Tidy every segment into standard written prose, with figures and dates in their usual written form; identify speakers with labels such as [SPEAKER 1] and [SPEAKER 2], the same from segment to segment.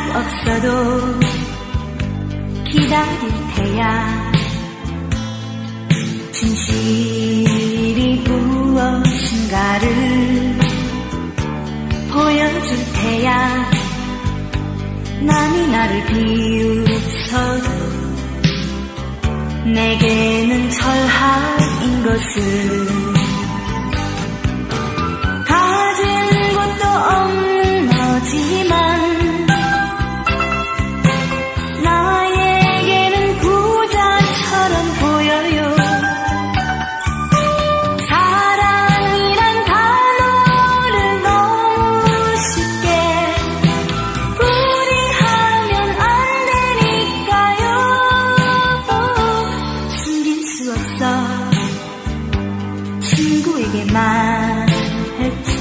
[SPEAKER 1] 없어도 기다릴 테야. 진실이 무엇인가를 보여줄 테야. 남이 나를 비웃어도 내게는 철학인 것을 가진 것도 없는 너지만 나에게는 부자처럼 보여요. 사랑이란 단어를 너무 쉽게 우리하면 안 되니까요. 숨길 수 없어. 친구에게 말했지.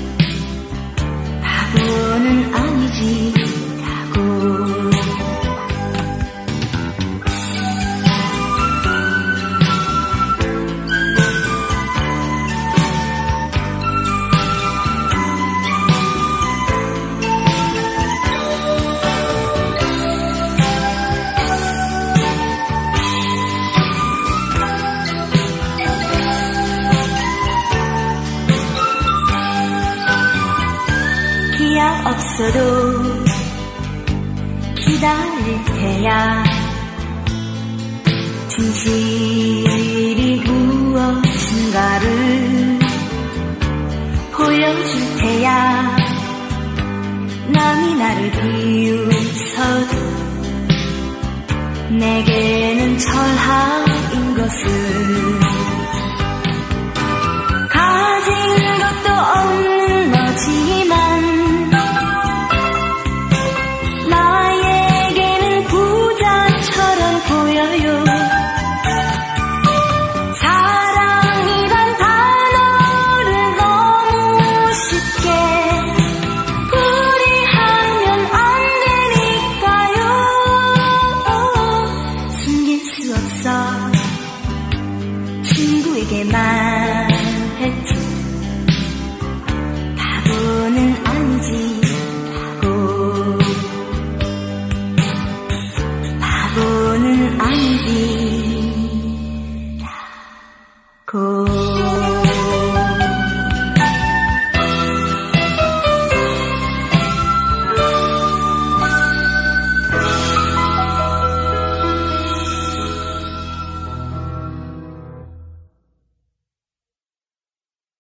[SPEAKER 1] 바보는 아니지라고. 기약 없어도 기다릴 테야. 진실이 무엇인가를 보여줄 테야. 남이 나를 비웃어도 내게는 철학인 것을 가진 것도 없는 너지만 나에게는 부자처럼 보여요. 사랑이란 단어를 너무 쉽게 우리하면 안 되니까요. 숨길 수 없어. 친구에게 말